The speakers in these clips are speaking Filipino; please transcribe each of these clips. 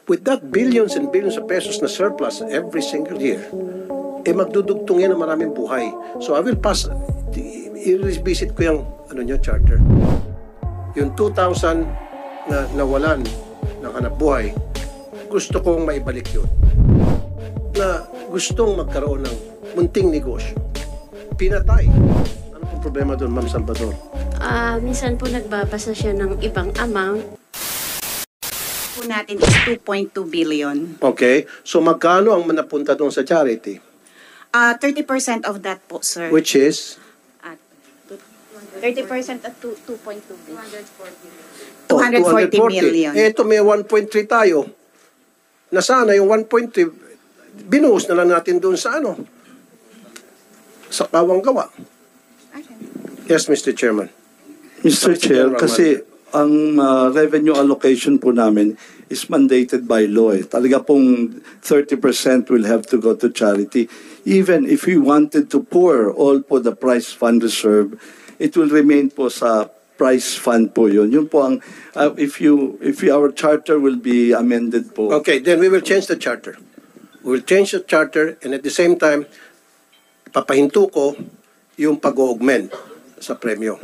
with that billions and billions of pesos na surplus every single year, magdudugtong yan ng maraming buhay. So I will pass, i-revisit ko yung charter. Yung 2,000 na nawalan ng hanap buhay, gusto kong maibalik yun. Na gustong magkaroon ng munting negosyo. Pinatay. Ano pong problema doon, Ma'am Salvador? Minsan po nagbabasa siya ng ibang amount. Po natin is 2.2 billion. Okay. So magkano ang napunta doon sa charity? 30% of that po, sir. Which is? 30% at 2.2 billion. 240 million. Ito may 1.3 tayo. Na sana yung 1.3, binuhos na lang natin doon sa sa kawang gawa. Okay. Yes, Mr. Chairman. Mr. Chair, kasi ang revenue allocation po namin is mandated by law. Talaga pong 30% will have to go to charity. Even if we wanted to pour all po the prize fund reserve, it will remain po sa prize fund po yun. Yun po ang, if our charter will be amended po. Okay, then we will change the charter. We will change the charter and at the same time, papahinto ko yung pag-augment sa premyo.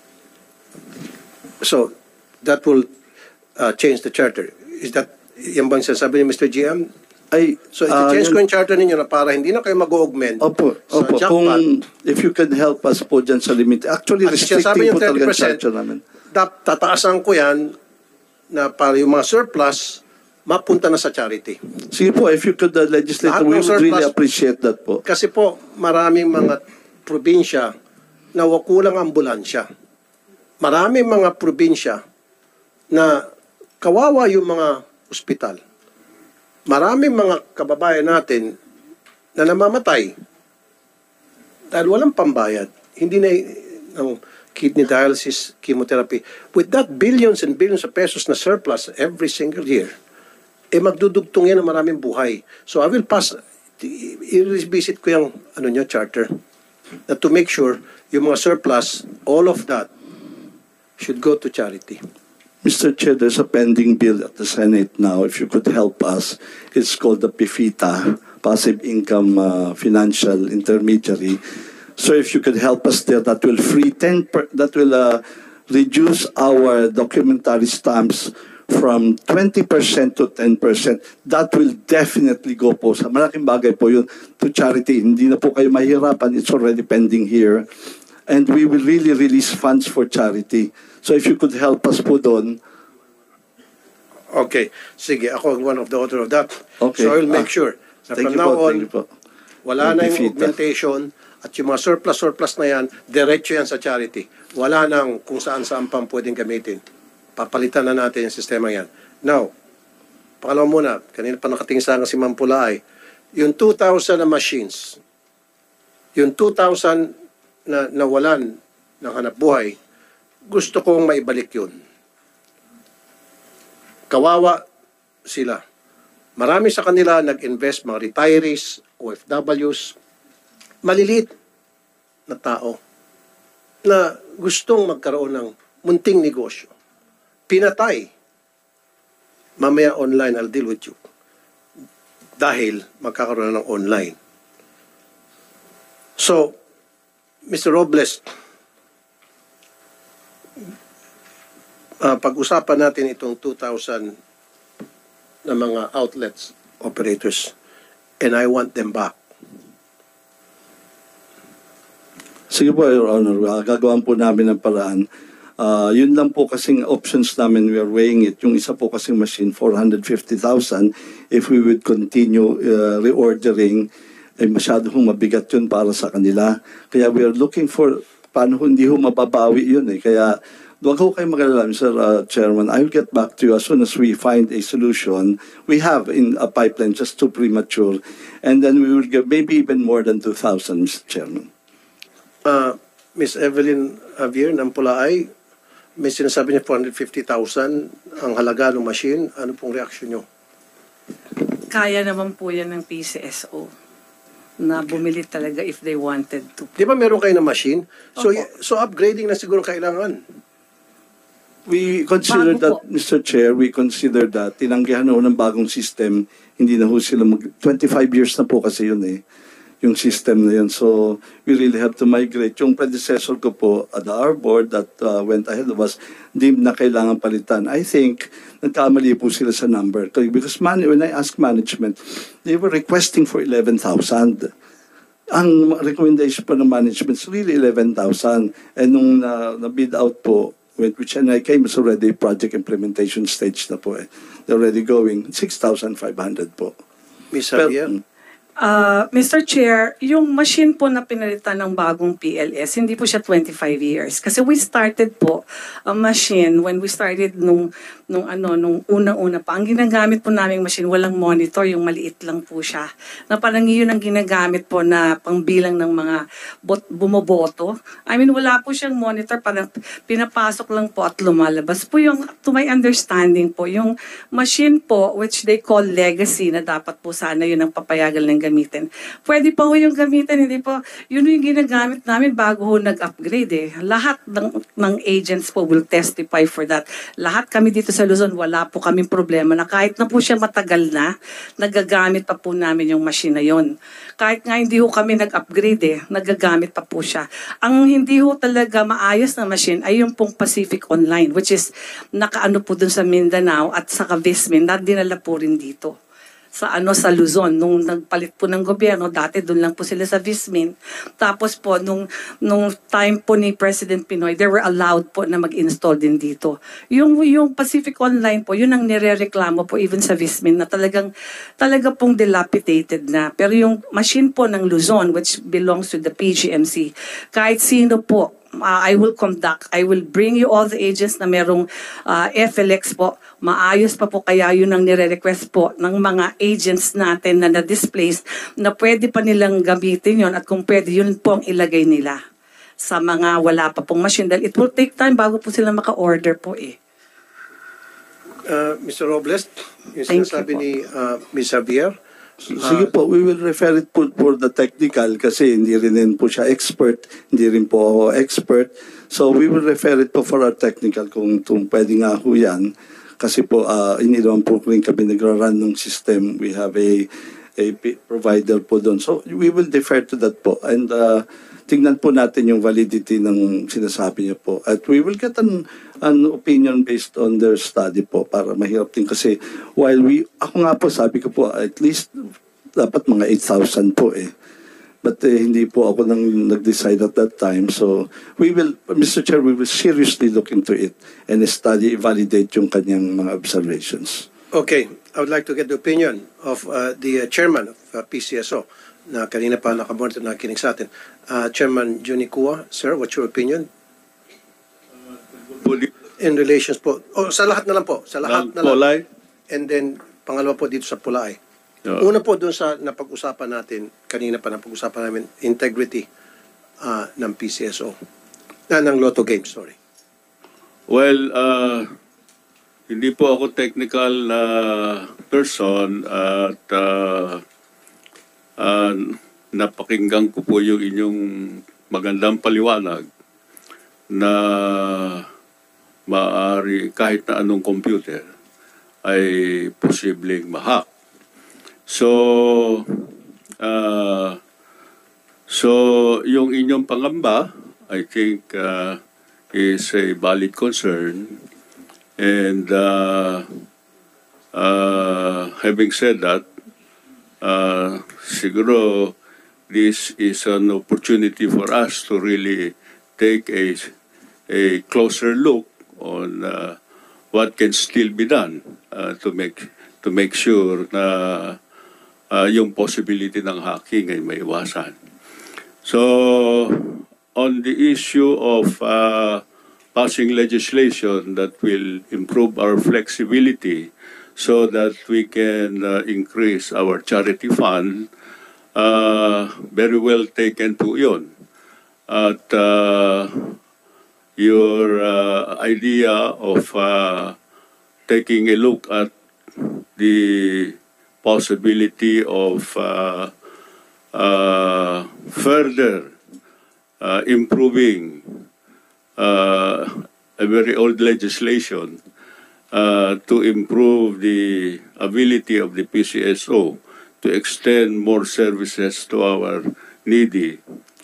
So, that will change the charter. Is that, yan bang sasabi ni Mr. GM? So, i-change ko yung charter ninyo na para hindi na kayo mag-augment. Opo. Kung, if you can help us po dyan sa limit. Actually, restricting po talaga yung charter namin. Tataasan ko yan na para yung mga surplus, mapunta na sa charity. Sige po, if you could legislate, we would really appreciate that po. Kasi po, maraming mga probinsya na wakulang ambulansya. Maraming mga probinsya na kawawa yung mga ospital. Maraming mga kababayan natin na namamatay dahil walang pambayad. Hindi na ng kidney dialysis, chemotherapy. With that billions and billions of pesos na surplus every single year, magdudugtong yan ng maraming buhay. So I will pass, i-revisit ko yung charter na to make sure yung mga surplus, all of that should go to charity. Mr. Chair, there's a pending bill at the Senate now. If you could help us, it's called the PIFITA, Passive Income Financial Intermediary. So if you could help us there, that will reduce our documentary stamps from 20% to 10%. That will definitely go po sa malaking bagay po yun to charity. Hindi na po kayo mahirapan. It's already pending here. And we will really release funds for charity. So if you could help us po doon. Okay. Sige, ako one of the author of that. Okay. So I will make sure na from now on, wala na yung augmentation at yung mga surplus na yan, diretso yan sa charity. Wala nang kung saan-saan pang pwedeng gamitin. Papalitan na natin yung sistema yan. Now, pangalawa muna, kanina pa nakatingin sa si Ma'am Pulaay, yung 2,000 na machines, yung 2,000 na nawalan ng hanap buhay, gusto kong maibalik yun. Kawawa sila. Marami sa kanila nag-invest, mga retirees, OFWs, maliliit na tao na gustong magkaroon ng munting negosyo. Pinatay. Mamaya online, I'll deal with you. Dahil magkakaroon ng online. So, Mr. Robles, pag-usapan natin itong 2,000 na mga outlets, operators, and I want them back. Sige po, Your Honor. Gagawin po namin ng paraan. Yun lang po kasing options namin, we are weighing it. Yung isa po kasing machine, 450,000. If we would continue reordering, masyado hong mabigat yun para sa kanila. Kaya we are looking for paano hindi ho mababawi yun eh. Kaya huwag ho kayo mag-alala, Mr. Chairman. I will get back to you as soon as we find a solution. We have in a pipeline, just too premature. And then we will get maybe even more than 2,000, Mr. Chairman. Ms. Evelyn Javier ng Pulaay, may sinasabi niya 450,000 ang halaga ng machine. Ano pong reaksyon niyo? Kaya naman po yan ng PCSO na bumili talaga if they wanted to. Di ba meron kayo na machine? So upgrading na siguro kailangan. We consider Bago that, Mr. Chair, we consider that tinanggihan ho ng bagong system, hindi na ho sila 25 years na po kasi yun eh, yung system na yun. So, we really have to migrate. Yung predecessor ko po, our board that went ahead of us, di na kailangan palitan. I think, nagkamali po sila sa number. Because when I asked management, they were requesting for 11,000. Ang recommendation po ng management is really 11,000. And nung na-bid out po, which and I came, is already project implementation stage na po eh. They're already going, 6,500 po. Ms. Javier? Mr. Chair, yung machine po na pinalitan ng bagong PLS, hindi po siya 25 years. Kasi we started po a machine when we started nung unang-una pa. Ang ginagamit po naming machine, walang monitor, yung maliit lang po siya. Na parang yun ang ginagamit po na pangbilang ng mga bumoboto. I mean, wala po siyang monitor, parang pinapasok lang po at lumalabas po yung, to my understanding po, yung machine po, which they call legacy, na dapat po sana yun ang papayagan ng gamitin. Pwede pa ho yung gamitin, hindi po, yun yung ginagamit namin bago ho nag-upgrade eh. Lahat ng agents po will testify for that. Lahat kami dito sa Luzon, wala po kaming problema na kahit na po siya matagal na, nagagamit pa po namin yung machine na yun. Kahit nga hindi ho kami nag-upgrade eh, nagagamit pa po siya. Ang hindi ho talaga maayos na machine ay yung pong Pacific Online, which is nakaano po dun sa Mindanao at sa Vismin, na dinala po rin dito sa Luzon. Nung nagpalit po ng gobyerno, dati doon lang po sila sa Vismin. Tapos po, nung time po ni President Pinoy, they were allowed po na mag-install din dito. Yung Pacific Online po, yun ang nirereklamo po even sa Vismin na talaga pong dilapidated na. Pero yung machine po ng Luzon, which belongs to the PGMC, kahit sino po, I will bring you all the agents na merong FLX po. Maayos pa po, kaya yun ang nire-request po ng mga agents natin na na-displaced na pwede pa nilang gamitin yun at kung pwede yun po ang ilagay nila sa mga wala pa pong machine. Dahil it will take time bago po sila maka-order po eh. Mr. Robles, yung Thank you sinasabi po. ni Ms. Javier, Sige po, we will refer it po for the technical kasi hindi rin po siya expert, hindi rin po ako expert. So we will refer it po for our technical kung pwede nga ho yan. Kasi po, hindi naman po rin kami nagra-run ng system. We have a provider po doon. So we will defer to that po. And tingnan po natin yung validity ng sinasabi niyo po. At we will get an opinion based on their study po para mahirap din kasi ako nga po sabi ko po at least dapat mga 8,000 po eh. But hindi po ako nag-decide at that time. So we will, Mr. Chair, we will seriously look into it and study, validate yung kanyang mga observations. okay, I would like to get the opinion of the chairman of PCSO na kanina pa nakamonitor na nakikinig sa atin. Chairman Johnny Kua, sir, what's your opinion? In relations po, sa lahat na lang po, sa lahat na lang. Polay? And then, pangalawa po dito sa Pulay. Oo. Una po doon sa napag-usapan natin, kanina pa napag-usapan namin, integrity ng PCSO. Ng Lotto Games, sorry. Well, hindi po ako technical person at napakinggan ko po yung inyong magandang paliwanag na maaari kahit na anong computer ay posibleng ma-hack. So yung inyong pangamba, I think, is a valid concern. And having said that, siguro this is an opportunity for us to really take a closer look on what can still be done to make sure na yung possibility ng hacking ay maiwasan. So on the issue of passing legislation that will improve our flexibility so that we can increase our charity fund, very well taken po yun. At your idea of taking a look at the possibility of further improving a very old legislation to improve the ability of the PCSO to extend more services to our needy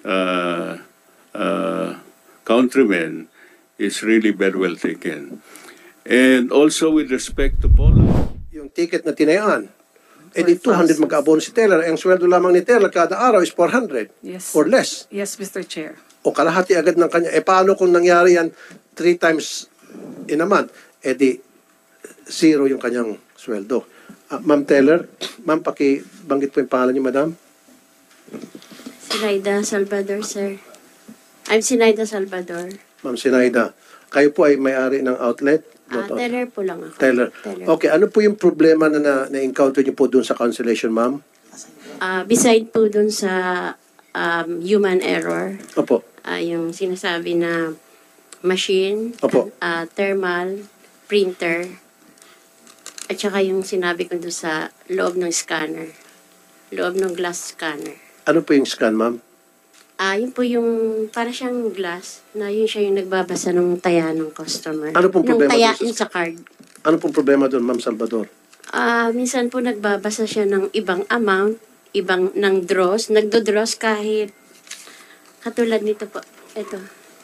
countrymen is really very well taken. And also with respect to Poland, Yung ticket na tinayaan, di 200 mag-abono si teller. Ang sweldo lamang ni teller kada araw is 400 Yes. or less. Yes, Mr. Chair. O kalahati agad ng kanya. Paano kung nangyari yan 3 times in a month? Di zero yung kanyang sweldo. Ma'am Teller, ma'am, pakibanggit po yung pangalan niyo, madam. Sinaida Salvador, sir. I'm Sinaida Salvador. Ma'am Sinaida, kayo po ay may-ari ng outlet? Teller po lang ako. Teller. Okay, ano po yung problema na-encounter niyo po dun sa cancellation, ma'am? Beside po dun sa human error, Opo. yung sinasabi na machine, Opo. thermal, printer, at saka yung sinabi ko dun sa loob ng scanner, loob ng glass scanner. Ano po yung scan, ma'am? Yun po yung, para siyang glass, na yun siya yung nagbabasa ng taya ng customer. Ano pong problema Ng taya dun sa card. Ano pong problema doon, ma'am Salvador? Minsan po nagbabasa siya ng ibang amount, ibang ng draws, nagdo-draws kahit, katulad nito po, ito,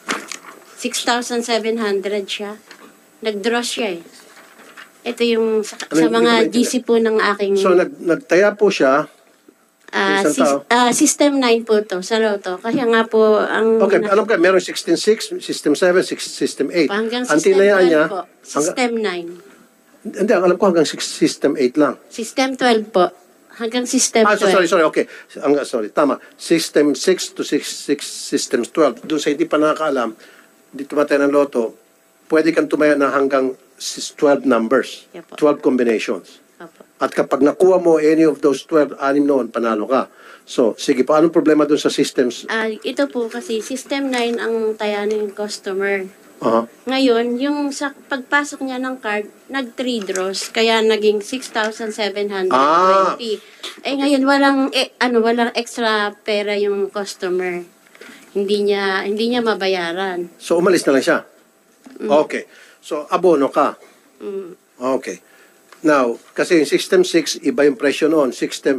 6,700 siya. Nag-draws siya eh. Ito yung sa Ano, mga hindi ko GC po ng aking... So, nagtaya po siya. Isang tao? System 9 po to, sa Lotto. Kaya nga po, ang... Okay, alam ko, meron 16.6, System 7, System 8. Hanggang Ang System 12 tinayaan niya, po. System 9. Hindi, ang alam ko hanggang System 8 lang. System 12 po. Hanggang System 12. Sorry, okay. Sorry, tama. System 6 to System 12. Doon sa hindi pa nakakaalam, hindi tumataya ng Lotto, pwede kang tumaya na hanggang 12 numbers, Yeah po. 12 combinations. Opo. At kapag nakuha mo any of those 12, 6 noon, panalo ka. So, sige pa, anong problema doon sa systems? Ito po kasi, System 9 ang taya ng customer. Aha. Ngayon, yung sa pagpasok niya ng card, nag-3 draws, kaya naging 6,720. Ngayon, walang extra pera yung customer. Hindi niya mabayaran. So, umalis na lang siya? Okay. So, abono ka? Okay. Now, kasi yung System 6, iba yung presyo noon. System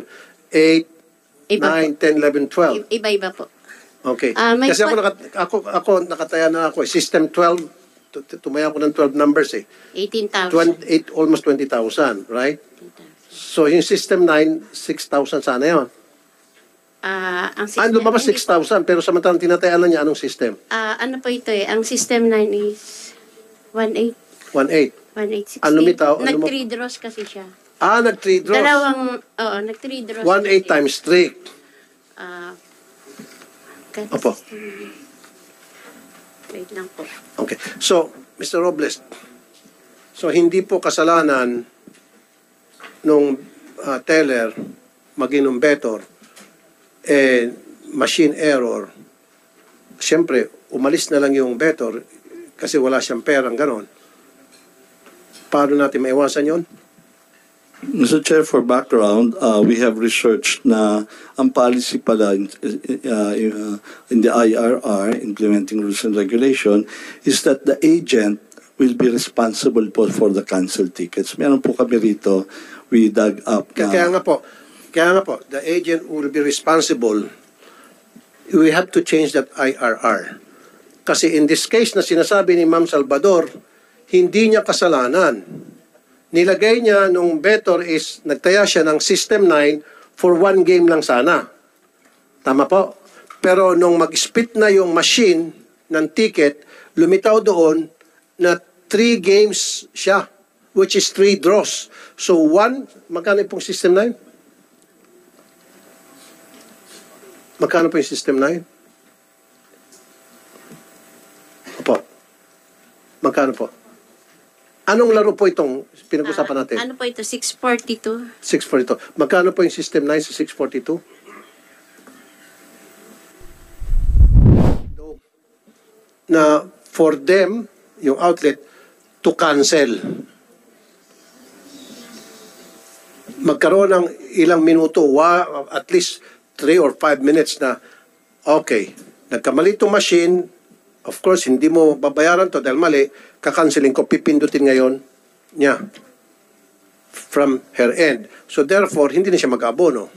8, Iba 9, 10, 11, 12. Iba-iba po. Okay. May Kasi ako nakataya na ako. System 12, tumaya ko ng 12 numbers eh. 18,000. Almost 20,000, right? So, yung System 9, 6,000 sana yun. Ang system, Lumabas 6,000, pero samantalang tinatayaan na niya anong system? ano po ito eh, ang System 9 is 18. 1.8. 1860. Ang lumitaw, Nag-3 draws kasi siya. Nag-3 draws. Nag-3 draws. 1.8 times 3. Opo. Wait lang po. Okay. So, Mr. Robles, so hindi po kasalanan nung teller maging nung better, machine error. Siyempre, umalis na lang yung better kasi wala siyang perang ganon. Paano natin maiwasan yon? Mr. Chair, for background, we have researched na ang policy pala in the IRR, Implementing Rules and Regulation, is that the agent will be responsible po for the cancelled tickets. Meron po kami rito, we dug up na... Kaya nga po, the agent will be responsible. We have to change that IRR. Kasi in this case na sinasabi ni Ma'am Salvador, hindi niya kasalanan. Nilagay niya nung better is, nagtaya siya ng System 9 for 1 game lang sana. Tama po? Pero nung mag-split na yung machine ng ticket, lumitaw doon na 3 games siya, which is 3 draws. So 1, magkano pong System 9? Magkano po yung System 9? Opo. Magkano po? Anong laro po itong pinag-usapan natin? Ano po ito? 642? 642. Magkano po yung System 9 sa 642? Na for them, yung outlet, to cancel. Magkaroon ng ilang minuto, at least 3 or 5 minutes na, okay, nagkamali itong machine, Of course, hindi mo babayaran to dahil mali, kakanceling ko, pipindutin ngayon niya from her end. So therefore, hindi na siya mag-abono.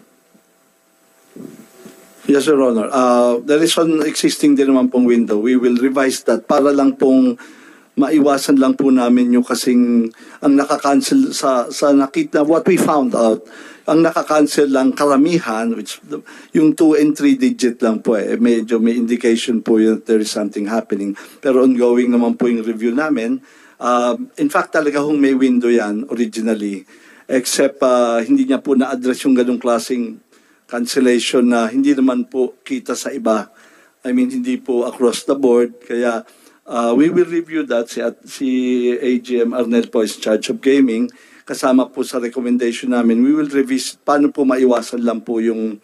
Yes, Your Honor. There is an existing din naman pong window. We will revise that para lang pong maiwasan lang po namin yung kasing ang nakakancel sa nakita, what we found out, ang nakakancel lang karamihan, which yung 2 and 3 digit lang po medyo may indication po yun that there is something happening. Pero ongoing naman po yung review namin. In fact, talaga hong may window yan originally, except hindi niya po na-address yung ganong klaseng cancellation na hindi naman po kita sa iba. I mean, hindi po across the board. Kaya we will review that. Si AGM Arnel po is charge of gaming. Kasama po sa recommendation namin, we will revisit paano po maiwasan lang po yung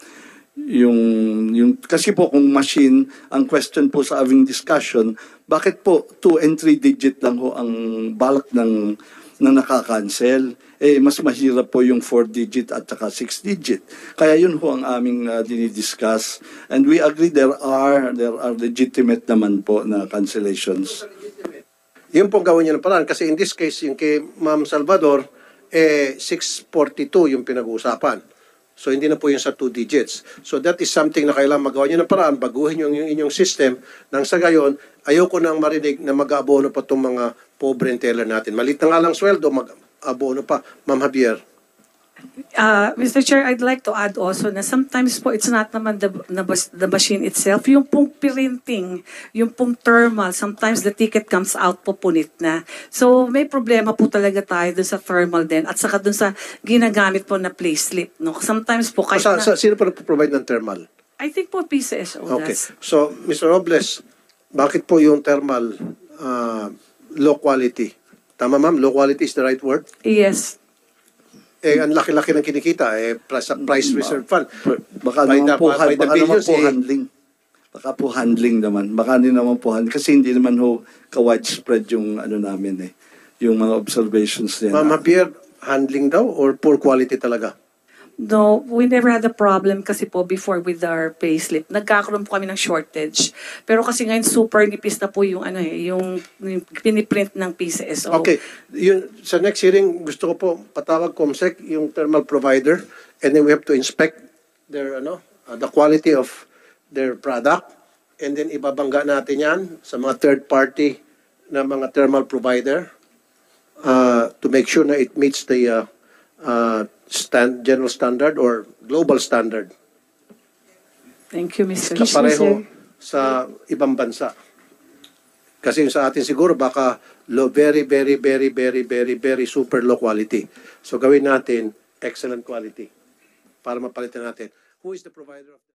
kasi po kung machine, ang question po sa having discussion, bakit po 2 and 3 digit lang ho ang balak ng nakakancel? Mas mahirap po yung 4 digit at saka 6 digit. Kaya yun ho ang aming dinidiscuss. And we agree there are legitimate naman po na cancellations. Yun pong gawin niyo ng paraan. Kasi in this case, yung kay Ma'am Salvador, 642 yung pinag-uusapan. So hindi na po yung sa 2 digits. So that is something na kailangan magawa niyo ng paraan, baguhin yung inyong system. Nang sa gayon, ayoko nang marinig na mag-aabono pa itong mga pobre and teller natin. Malit na nga lang sweldo, mag-aabono pa. Ma'am Javier. Mr. Chair, I'd like to add also na sometimes po it's not naman the machine itself, yung pong printing, yung pong thermal, sometimes the ticket comes out po punit na. So may problema po talaga tayo dun sa thermal din at saka dun sa ginagamit po na payslip. No? Sometimes po kahit Sino pa nagpo-provide ng thermal? I think po PCSO Okay. does. So, Mr. Robles, bakit po yung thermal low quality? Tama ma'am, low quality is the right word? Yes. Ang laki-laki ng kinikita, sa price reserve fund. Baka By naman po, by the baka naman billions, po handling. Baka po handling naman. Baka din naman po handling. Kasi hindi naman ho ka-widespread yung ano namin yung mga observations niya. Ma'am Javier, handling daw or poor quality talaga? No, we never had a problem kasi po before with our payslip. Nagkakaroon po kami ng shortage. Pero kasi ngayon super nipis na po yung yung piniprint ng PCSO. Okay. Sa next hearing, gusto ko po patawag COMSEC yung thermal provider and then we have to inspect their the quality of their product and then ibabangga natin yan sa mga third party na mga thermal provider to make sure na it meets the general standard or global standard Thank you, Mr. na pareho sa ibang bansa. Kasi yung sa atin siguro baka very, very, very, very, very, very super low quality. So gawin natin excellent quality para mapalitan natin. Who is the provider of